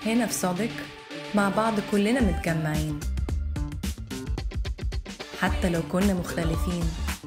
هنا في صادق مع بعض كلنا متجمعين، حتى لو كنا مختلفين